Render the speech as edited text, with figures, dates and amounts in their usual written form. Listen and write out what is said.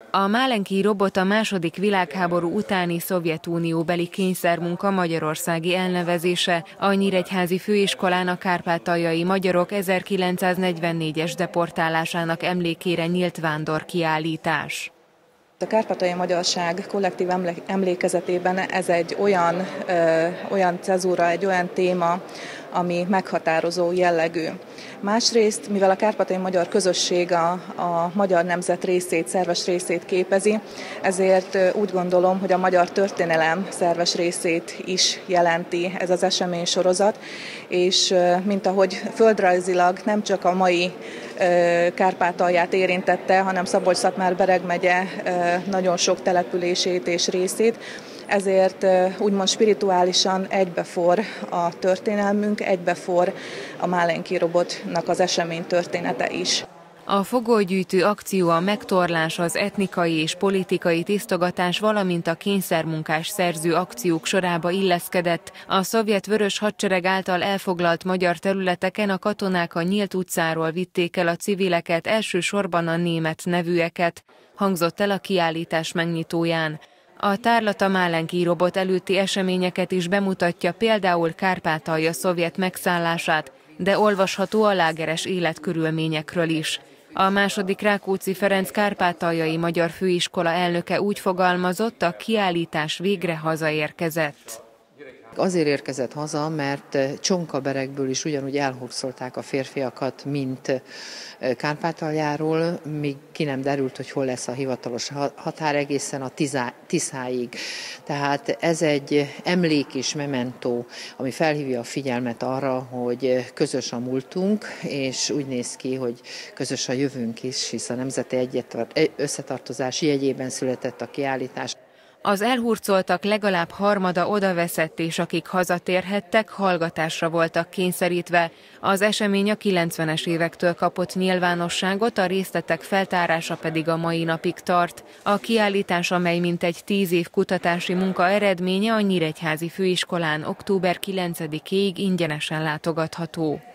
A Málenki robot a második világháború utáni Szovjetunióbeli kényszermunka magyarországi elnevezése, a Nyíregyházi Főiskolán a kárpátaljai magyarok 1944-es deportálásának emlékére nyílt vándorkiállítás. A kárpátaljai magyarság kollektív emlékezetében ez egy olyan cezúra, egy olyan téma, ami meghatározó jellegű. Másrészt, mivel a kárpátaljai magyar közösség a magyar nemzet részét, szerves részét képezi, ezért úgy gondolom, hogy a magyar történelem szerves részét is jelenti ez az eseménysorozat, és mint ahogy földrajzilag nem csak a mai Kárpátalját érintette, hanem Szabolcs-Szatmár-Bereg megye nagyon sok települését és részét, ezért úgymond spirituálisan egybefor a történelmünk, egybefor a Málenki robotnak az esemény története is. A fogolygyűjtő akció, a megtorlás, az etnikai és politikai tisztogatás, valamint a kényszermunkás szerző akciók sorába illeszkedett. A szovjet vörös hadsereg által elfoglalt magyar területeken a katonák a nyílt utcáról vitték el a civileket, elsősorban a német nevűeket, hangzott el a kiállítás megnyitóján. A tárlat a Málenki robot előtti eseményeket is bemutatja, például Kárpátalja szovjet megszállását, de olvasható a lágeres életkörülményekről is. A második Rákóczi Ferenc Kárpátaljai Magyar Főiskola elnöke úgy fogalmazott, a kiállítás végre hazaérkezett. Azért érkezett haza, mert Csonkaberegből is ugyanúgy elhurcolták a férfiakat, mint Kárpátaljáról, míg ki nem derült, hogy hol lesz a hivatalos határ egészen a Tiszáig. Tehát ez egy emlék és mementó, ami felhívja a figyelmet arra, hogy közös a múltunk, és úgy néz ki, hogy közös a jövőnk is, hisz a nemzeti összetartozás jegyében született a kiállítás. Az elhurcoltak legalább harmada odaveszett, és akik hazatérhettek, hallgatásra voltak kényszerítve. Az esemény a 90-es évektől kapott nyilvánosságot, a részletek feltárása pedig a mai napig tart. A kiállítás, amely mintegy 10 év kutatási munka eredménye, a Nyíregyházi Főiskolán október 9-ig ingyenesen látogatható.